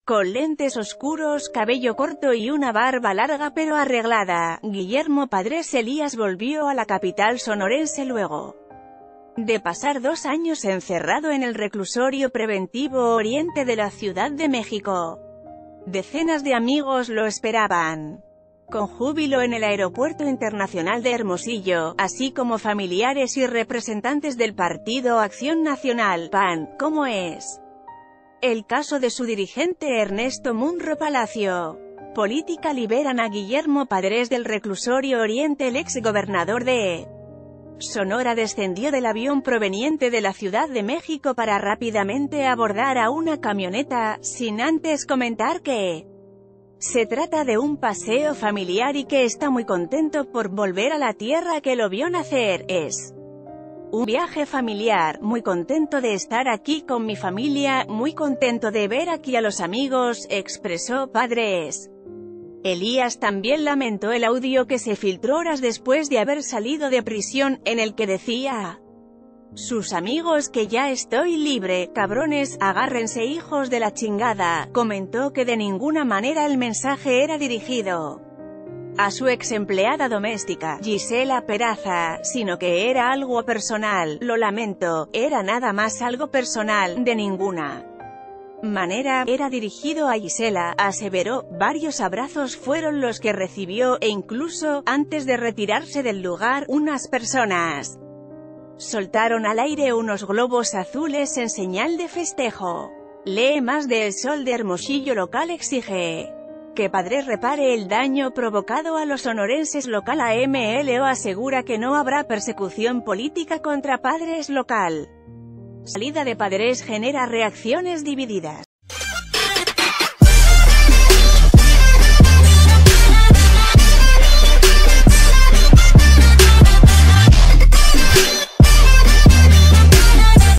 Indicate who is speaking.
Speaker 1: Con lentes oscuros, cabello corto y una barba larga pero arreglada, Guillermo Padres Elías volvió a la capital sonorense luego de pasar 2 años encerrado en el reclusorio preventivo Oriente de la Ciudad de México. Decenas de amigos lo esperaban con júbilo en el Aeropuerto Internacional de Hermosillo, así como familiares y representantes del Partido Acción Nacional, PAN, como es el caso de su dirigente Ernesto Munro Palacio. Política. Liberan a Guillermo Padres del reclusorio Oriente. El ex gobernador de Sonora descendió del avión proveniente de la Ciudad de México para rápidamente abordar a una camioneta, sin antes comentar que se trata de un paseo familiar y que está muy contento por volver a la tierra que lo vio nacer. Es un viaje familiar, muy contento de estar aquí con mi familia, muy contento de ver aquí a los amigos, expresó Padres Elías. También lamentó el audio que se filtró horas después de haber salido de prisión, en el que decía: sus amigos, que ya estoy libre, cabrones, agárrense hijos de la chingada. Comentó que de ninguna manera el mensaje era dirigido a su ex empleada doméstica, Gisela Peraza, sino que era algo personal. Lo lamento, era nada más algo personal, de ninguna manera era dirigido a Gisela, aseveró. Varios abrazos fueron los que recibió, e incluso, antes de retirarse del lugar, unas personas soltaron al aire unos globos azules en señal de festejo. Lee más de El Sol de Hermosillo. Local exige que Padres repare el daño provocado a los sonorenses. Local. AMLO asegura que no habrá persecución política contra Padres. Local. Salida de Padres genera reacciones divididas.